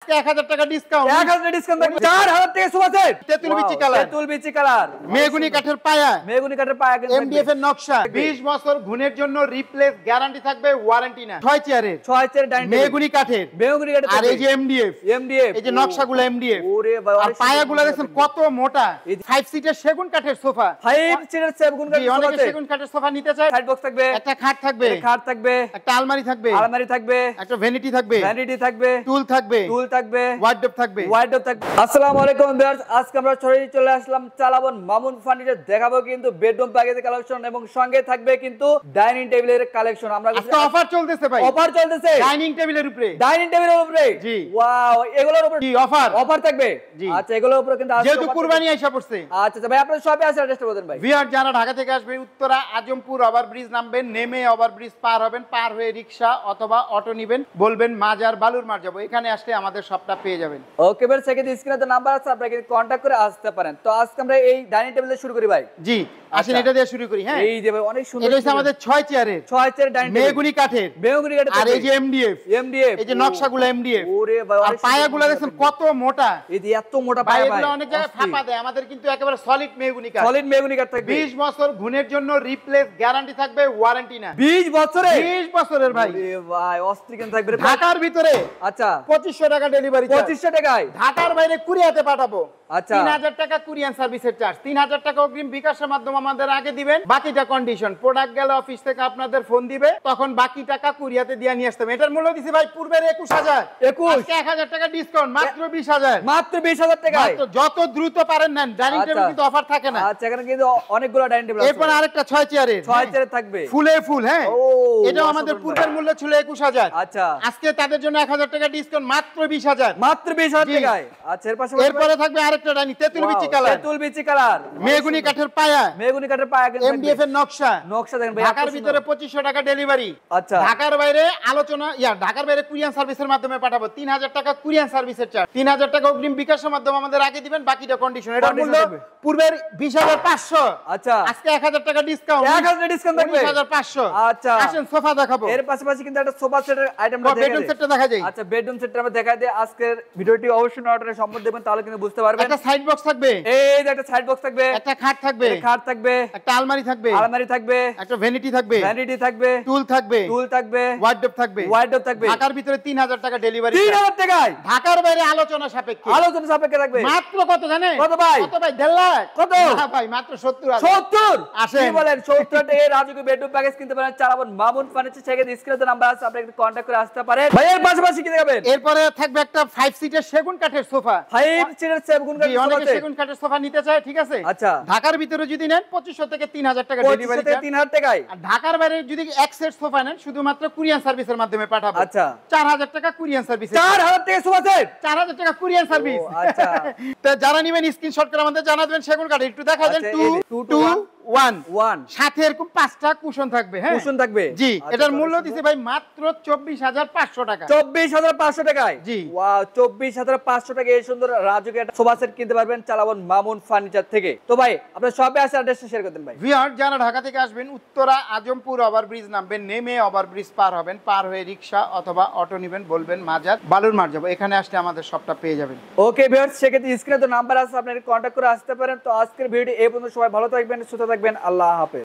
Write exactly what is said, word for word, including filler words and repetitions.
আজকে এক হাজার টাকা ডিসকাউন্ট, এক হাজার ডিসকাউন্ট থাকবে, চার হাজার টাকা সোফা সেট, তেঁতুল বিচি কালার, তেঁতুল বিচি কালার, মেহগনি কাঠের পায়া, মেহগনি কাঠের পায়া, এমডিএফ এর নকশা, বিশ বছর গুণের জন্য রিপ্লেস গ্যারান্টি থাকবে, ওয়ারেন্টি না। ছয় চেয়ারের, ছয় চেয়ারের ডাইনিং টেবিল, মেহগনি কাঠের, মেহগনি কাঠের, আর এই যে এমডিএফ, এমডিএফ, এই যে নকশাগুলো এমডিএফ, ওরে বাবা, আর পায়াগুলো দেখেন কত মোটা, পাঁচ সিটের সেগুন কাঠের সোফা, পাঁচ সিটের সেগুন কাঠের সোফা, অনেকে সেগুন কাঠের সোফা নিতে চায়। সাইড বক্স থাকবে, একটা খাট থাকবে, খাট থাকবে, একটা আলমারি থাকবে, আলমারি থাকবে, একটা ভ্যানিটি থাকবে, ভ্যানিটি থাকবে, টুল থাকবে, টুল থাকবে, ওয়ার্ডরোব থাকবে, ওয়ার্ডরোব থাকবে। আসসালামু আলাইকুম ভিউয়ার্স, আজকে আমরা সরাসরি চলে আসলাম চালাবন মামুন ফার্নিচার, দেখাবো কিন্তু বেডরুম প্যাকেজের কালেকশন এবং সঙ্গে থাকবে কিন্তু ডাইনিং টেবিলের কালেকশন। আমরা আজকে অফার চলতেছে ভাই, অফার চলতেছে ডাইনিং টেবিলের উপরে, ডাইনিং টেবিলের উপরে, জি ওয়াও, এগুলোর উপরে জি অফার অফার থাকবে। জি আচ্ছা, এগুলোর উপরে কিন্তু যেহেতু কুরবানি আইসা পড়ছে। আচ্ছা আচ্ছা ভাই, আপনারা সবাই আসলে অ্যাড্রেসটা বলেন ভাই। ভিআর যারা ঢাকা থেকে আসবে, উত্তরা আজমপুর ওভার ব্রিজ নামবেন, নেমে ওভার ব্রিজ পার হবেন, পার হয়ে রিকশা অথবা অটো নেবেন, বলবেন মাজার বালুর মার যাবো, এখানে আসলে আমাদের সবটা পেয়ে যাবেন। ওকে ভাই, সেকেন্ড স্ক্রিনে তো নাম্বার আছে, আপনারা কিন্তু কন্টাক্ট করে আসতে পারেন। তো আজকে আমরা এই ডাইনিং টেবিল দিয়ে শুরু করি ভাই। জি আসেন, এটা দিয়ে শুরু করি। হ্যাঁ, এই যে ভাই অনেক সুন্দর, এটা হচ্ছে আমাদের ছয় চেয়ারের, ছয় চেয়ার ডাইনিং টেবিল, মেহগনি কাঠের, মেহগনি কাঠের, আর এই যে এমডিএফ, এমডিএফ, এই যে নকশাগুলো এমডিএফ, ওরে ভাই, আর পায়াগুলো দেখেন কত মোটা, এই যে এত মোটা পায়া, পায়া ভাই, এগুলো অনেক জায়গায় ফাঁপা দেয়, আমাদের কিন্তু একেবারে সলিড মেহগনি কাঠ, সলিড মেহগনি কাঠ থাকবে, বিশ বছর গুণের জন্য রিপ্লেস গ্যারান্টি থাকবে, ওয়ারেন্টি না। বিশ বছরে, বিশ বছরের ভাই, ওরে ভাই অস্থির থাকবে। ঢাকার ভিতরে আচ্ছা পঁচিশশো টাকা ডেলিভারি, পঁচিশশো টাকায়, ঢাকার বাইরে কুরিয়াতে পাঠাবো। আচ্ছা, তিন হাজার টাকা কুরিয়ান সার্ভিসের চার্জ, তিন হাজার টাকা অগ্রিম বিকাশের মাধ্যমে আমাদের আগে দিবেন, বাকিটা কন্ডিশন, প্রোডাক্ট গেলে অফিস থেকে আপনাদের ফোন দিবে, তখন বাকি টাকা কুরিয়াতে দিয়ে নিয়ে আসতে হবে। এটার মূল্য দিছি ভাই পূর্বের একুশ হাজার, একুশ, আজকে এক হাজার টাকা ডিসকাউন্ট, মাত্র বিশ হাজার, মাত্র বিশ হাজার টাকায়। মাত্র যত দ্রুত পারেন নেন, ডাইনিং টেবিল কিন্তু অফার থাকে না। আচ্ছা, এখানে কিন্তু অনেকগুলো ডাইনিং টেবিল আছে। এরপর আরেকটা ছয় চেয়ারের, ছয় চেয়ারে থাকবে, ফুলে ফুল। হ্যাঁ, ও এটাও আমাদের পূর্বের মূল্য ছিল একুশ হাজার, আচ্ছা, আজকে তাদের জন্য এক হাজার টাকা ডিসকাউন্ট, মাত্র বিশ হাজার, মাত্র বিশ হাজার টাকায়। আচ্ছা, এর পাশে এরপরে থাকবে আরেকটা ডাইনিং, তেঁতুল বিচি কালার, তেঁতুল বিচি কালার, মেহগনি কাঠের পায়া, মেহগনি কাঠের পায়া, এমডিএফ এর নকশা, নকশা দেখেন ভাই, ঢাকার ভিতরে পঁচিশশো টাকা ডেলিভারি। আচ্ছা, ঢাকার বাইরে আলোচনা, ইয়া ঢাকার বাইরে কুরিয়ান সার্ভিসের মাধ্যমে পাঠাবো, তিন হাজার টাকা কুরিয়ান সার্ভিসের চার্জ, তিন হাজার টাকা অগ্রিম বিকাশের মাধ্যমে আমাদের আগে দিবেন, বাকিটা কন্ডিশন। এটা মূল্য পূর্বের বিশ হাজার পাঁচশো, আচ্ছা, আজকে এক হাজার টাকা ডিসকাউন্ট, এক হাজার ডিসকাউন্ট থাকবে, বিশ হাজার পাঁচশো। আচ্ছা, আসেন সোফা দেখাবো, এর পাশাপাশি কিন্তু একটা সোফা সেটের আইটেমটা দেখাই, বেডরুম সেটটা দেখা যায়। আচ্ছা, বেডরুম সেটটা আমরা দেখাই দিই। আজকের ভিডিওটি অবশ্যই নটারে সম্পূর্ণ দেখবেন, তাহলে কিন্তু বুঝতে পারবেন। একটা সাইড বক্স থাকবে, এই যে একটা সাইড বক্স থাকবে, একটা খাট থাকবে, খাট থাকবে, একটা আলমারি থাকবে, আলমারি থাকবে, একটা ভ্যানিটি থাকবে, ভ্যানিটি থাকবে, টুল থাকবে, টুল থাকবে, ওয়ার্ডরোব থাকবে, ওয়ার্ডরোব থাকবে। ঢাকার ভিতরে তিন হাজার টাকা ডেলিভারি, তিন হাজার টাকায়, ঢাকার বাইরে আলোচনা সাপেক্ষে, আলোচনা সাপেক্ষে থাকবে। মাত্র কত জানেন? কত ভাই? কত ভাই? দেড় লাখ। কত? না ভাই, মাত্র সত্তর হাজার। সত্তর? আসেন। কি বলেন? সত্তর টাকায় রাজকীয় বেডরুম প্যাকেজ কিনতে পারেন চালাবন মামুন ফার্নিচার, সেখানে স্ক্রিনে নাম্বার আছে, আপনি একটু কন্টাক্ট করে আসতে পারেন। ভাই এর পাশাপাশি কি দেখাবেন? এরপরে থাকবে একটা পাঁচ সিটের সেগুন কাঠের সোফা, ফাইভ সিটের সেগুন জি, কাঠের অনেকে সোফা, সেগুন কাঠের সোফা নিতে চায়, ঠিক আছে? আচ্ছা, ঢাকার ভিতরে যদি নেন পঁচিশশো থেকে তিন হাজার টাকা পঁচিশশো ডেলিভারি থেকে চার্জ, তিন হাজার টাকায়। আর ঢাকার বাইরে যদি এক সেট সোফা নেন শুধুমাত্র কুরিয়ান সার্ভিসের মাধ্যমে পাঠাবো, আচ্ছা, চার হাজার টাকা কুরিয়ান সার্ভিস, চার হাজার টাকা সোফা সেট, চার হাজার টাকা কুরিয়ান সার্ভিস। আচ্ছা, তো যারা নেবেন স্ক্রিনশট করে আমাদের জানাবেন, সেগুন কাঠ একটু দেখা দেন, আচ্ছা, টু এই যে, two to two one, one one, সাথে এরকম পাঁচটা কুশন থাকবে। হ্যাঁ, কুশন থাকবে, জি। আচ্ছা, এটার মূল্য সুন্দর। দিছে ভাই মাত্র চব্বিশ হাজার পাঁচশো টাকা, চব্বিশ হাজার পাঁচশো টাকায়। জি। ওয়াও, চব্বিশ হাজার পাঁচশো টাকায় এই সুন্দর রাজকীয় একটা সোফা সেট কিনতে পারবেন চালাবন মামুন ফার্নিচার থেকে। তো ভাই আপনার শপে আসে অ্যাড্রেসটা শেয়ার করতেন ভাই। ভিউয়ার যারা ঢাকা থেকে আসবেন, উত্তরা আজমপুর ওভার ব্রিজ নামবেন, নেমে ওভার ব্রিজ পার হবেন, পার হয়ে রিকশা অথবা অটো নেবেন, বলবেন মাজার বালুর মার যাবো, এখানে আসলে আমাদের সবটা পেয়ে যাবেন। ওকে ভিউয়ার্স, সেক্ষেত্রে স্ক্রিনে তো নাম্বার আছে, আপনি কন্ট্যাক্ট করে আসতে পারেন। তো আজকের ভিডিও এই পর্যন্ত, সবাই ভালো থাকবেন, সুস্থ থাকবেন, আল্লাহ হাফেজ।